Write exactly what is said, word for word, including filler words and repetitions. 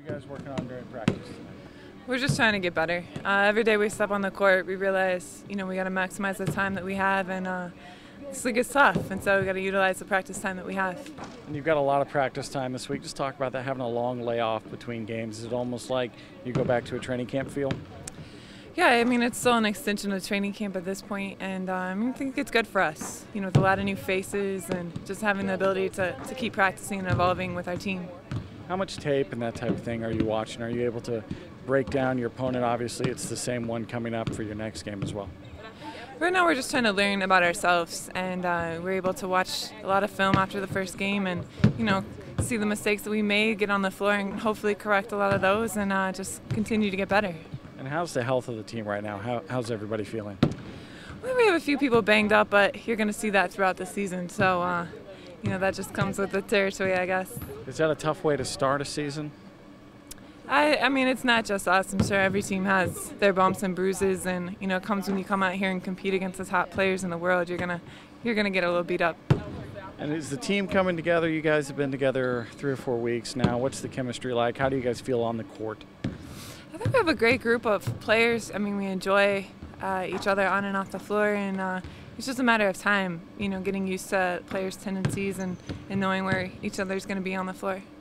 guys working on during practice tonight? We're just trying to get better. Uh, every day we step on the court, we realize, you know, we got to maximize the time that we have, and uh, this league is tough, and so we got to utilize the practice time that we have. And you've got a lot of practice time this week. Just talk about that, having a long layoff between games. Is it almost like you go back to a training camp feel? Yeah, I mean, it's still an extension of training camp at this point, and um, I think it's good for us, you know, with a lot of new faces and just having the ability to, to keep practicing and evolving with our team. How much tape and that type of thing are you watching? Are you able to break down your opponent? Obviously, it's the same one coming up for your next game as well. Right now we're just trying to learn about ourselves, and uh, we're able to watch a lot of film after the first game and, you know, see the mistakes that we made, get on the floor and hopefully correct a lot of those, and uh, just continue to get better. And how's the health of the team right now? How, how's everybody feeling? Well, we have a few people banged up, but you're going to see that throughout the season, so uh, you know, that just comes with the territory, I guess. Is that a tough way to start a season? I, I mean, it's not just us. I'm sure every team has their bumps and bruises, and you know, it comes when you come out here and compete against the top players in the world. You're gonna, you're gonna get a little beat up. And is the team coming together? You guys have been together three or four weeks now. What's the chemistry like? How do you guys feel on the court? I think we have a great group of players. I mean, we enjoy uh, each other on and off the floor, and uh, it's just a matter of time, you know, getting used to players' tendencies and, and knowing where each other's going to be on the floor.